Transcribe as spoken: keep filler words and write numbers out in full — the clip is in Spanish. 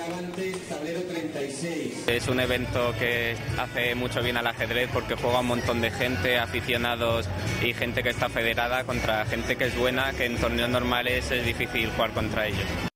Es un evento que hace mucho bien al ajedrez porque juega un montón de gente, aficionados y gente que está federada contra gente que es buena, que en torneos normales es difícil jugar contra ellos.